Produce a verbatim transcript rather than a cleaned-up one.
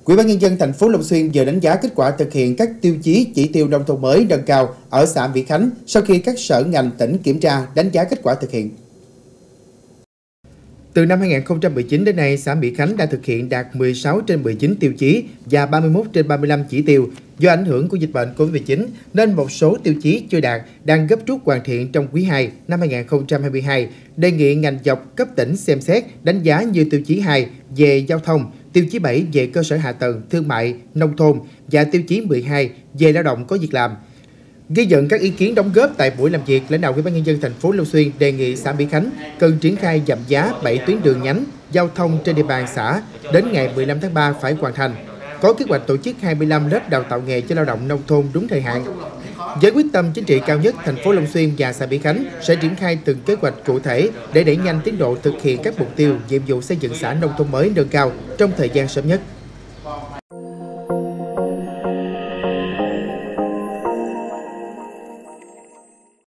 Ủy ban nhân dân thành phố Long Xuyên vừa đánh giá kết quả thực hiện các tiêu chí chỉ tiêu nông thôn mới nâng cao ở xã Mỹ Khánh sau khi các sở ngành tỉnh kiểm tra đánh giá kết quả thực hiện. Từ năm hai nghìn không trăm mười chín đến nay, xã Mỹ Khánh đã thực hiện đạt mười sáu trên mười chín tiêu chí và ba mươi mốt trên ba mươi lăm chỉ tiêu. Do ảnh hưởng của dịch bệnh Covid mười chín nên một số tiêu chí chưa đạt đang gấp rút hoàn thiện trong quý hai năm hai nghìn không trăm hai mươi hai. Đề nghị ngành dọc cấp tỉnh xem xét đánh giá như tiêu chí hai về giao thông, tiêu chí bảy về cơ sở hạ tầng, thương mại, nông thôn và tiêu chí mười hai về lao động có việc làm. Ghi nhận các ý kiến đóng góp tại buổi làm việc, lãnh đạo Ủy ban nhân dân thành phố Long Xuyên đề nghị xã Mỹ Khánh cần triển khai giảm giá bảy tuyến đường nhánh giao thông trên địa bàn xã đến ngày mười lăm tháng ba phải hoàn thành. Có kế hoạch tổ chức hai mươi lăm lớp đào tạo nghề cho lao động nông thôn đúng thời hạn. Với quyết tâm chính trị cao nhất, thành phố Long Xuyên và xã Mỹ Khánh sẽ triển khai từng kế hoạch cụ thể để đẩy nhanh tiến độ thực hiện các mục tiêu, nhiệm vụ xây dựng xã nông thôn mới nâng cao trong thời gian sớm nhất.